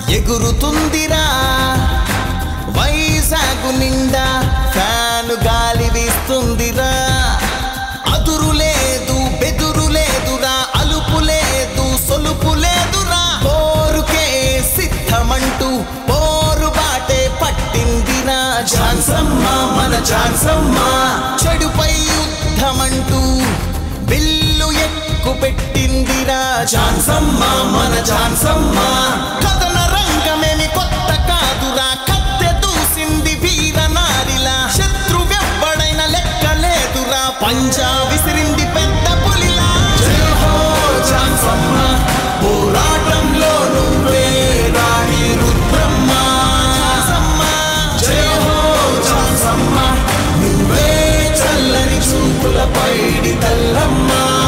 ఎగురుతుందిరా వైజాగు నిండా ఫ్యాను గాలి వీస్తుందిరా అదురు లేదు బెదురు లేదురా అలుపు లేదు సొలుపు లేదురా పోరుకే సిద్ధమంటూ పోరు బాటే పట్టిందిరా ఝాన్సమ్మ మన ఝాన్సమ్మ చెడుపై యుద్ధమంటూ బిల్లు ఎక్కు పెట్టిందిరా ఝాన్సమ్మ మన ఝాన్సమ్మ కథన రంగమేమి కొత్త కాదురా కత్తె దూసింది వీర నారిలా శత్రువెవ్వడైన లెక్క లేదురా పంజా విసిరింది పెద్ద పులిలా జయ హో ఝాన్సమ్మ పోరాటంలో నువ్వే రాణి రుద్రమ్మ జయ హో ఝాన్సమ్మ నువ్వే చల్లని చూపుల పైడి తల్లమ్మ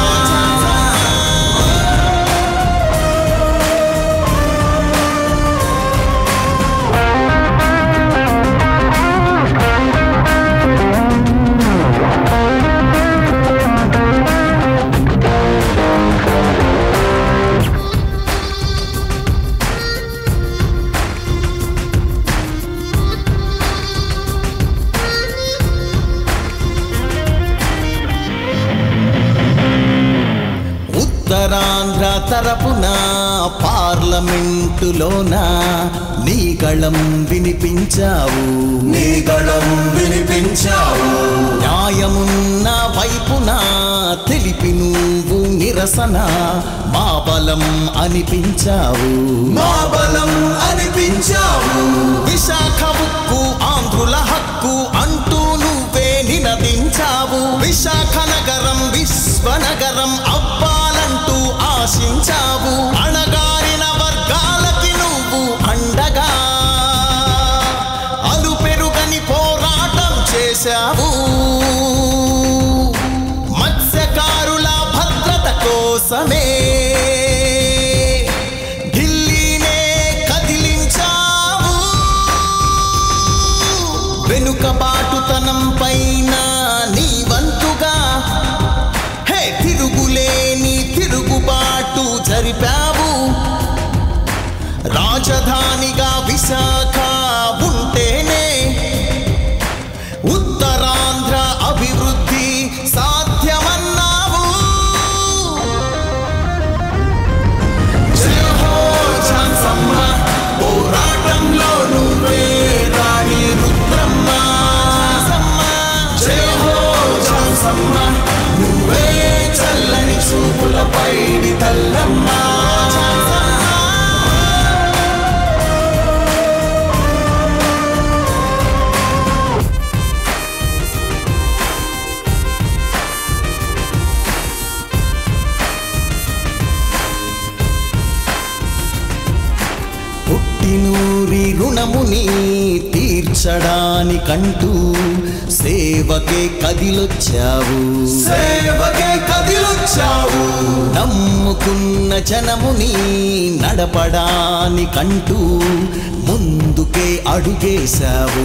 ఉత్తరాంధ్ర తరపున పార్లమెంటులోన నీ గళం వినిపించావు న్యాయమున్న వైపున తెలిపి నువ్వు నిరసన మా బలం అనిపించావు విశాఖ ఉక్కు ఆంధ్రుల హక్కు అంటూ నువ్వే నినదించావు విశాఖ నగరం విశ్వనగరం అవ్వాలంటూ ఆశించావు అణగారిన వర్గాలకి నువ్వు అండగా అలుపెరుగని పోరాటం చేశావు మత్స్యకారుల భద్రత కోసమే ఢిల్లీనే కదిలించావు వెనుకబాటుతనం పైన నీ వంతుగా తిరుగులేని తిరుగుబాటు జరిపావు రాజధానిగా విశాఖ ఉంటేనే ఉత్తరాంధ్ర అభివృద్ధి సాధ్యమన్నావు జయ హో ఝాన్సమ్మ పోరాటంలో నువ్వే రాణి రుద్రమ్మ జయ హో ఝాన్సమ్మ నువ్వే చల్లని చూపుల పైడి తల్లమ్మ పుట్టినూరి రుణముని తీర్చడానికంటూ సేవకే కదిలొచ్చావు నమ్ముకున్న జనముని నడపడానికంటూ ముందుకే అడుగేశావు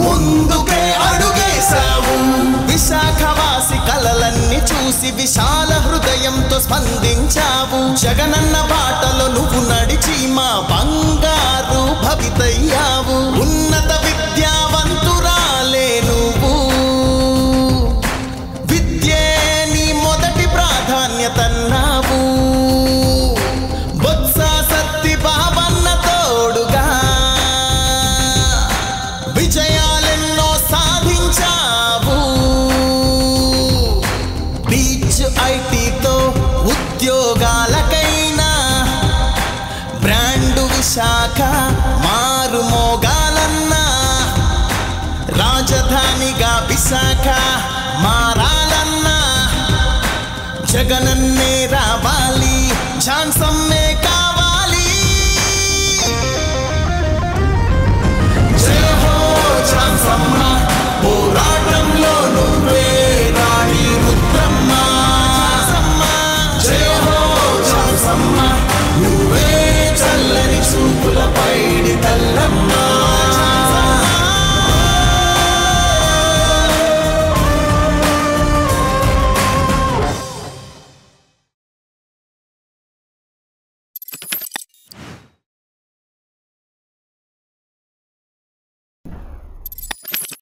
విశాఖవాసి కలలన్నీ చూసి విశాల హృదయంతో స్పందించావు జగనన్న బాటలో నువ్వు నడిచి మా బంగారు భవితయ్యావు ఉన్నత విద్యావంతురాలే నువ్వు విద్యే నీ మొదటి ప్రాధాన్యతన్నావు బొత్స సత్తి బాబన్న తోడుగా విజయాలెన్నో సాధించావు బీచ్ ఐటీతో ఉద్యోగాలకైనా బ్రాండు విశాఖ మారుమోగాలన్నా రాజధానిగా విశాఖ మారాలన్నా జగనన్నే రావాలి ఝాన్సమ్మే కావాలి జయ హో ఝాన్సమ్మ పోరాటంలో నువ్వే రాణి రుద్రమ్మ జయ హో ఝాన్సమ్మ నువ్వే చల్లని చూపుల పైడి తల్లమ్మ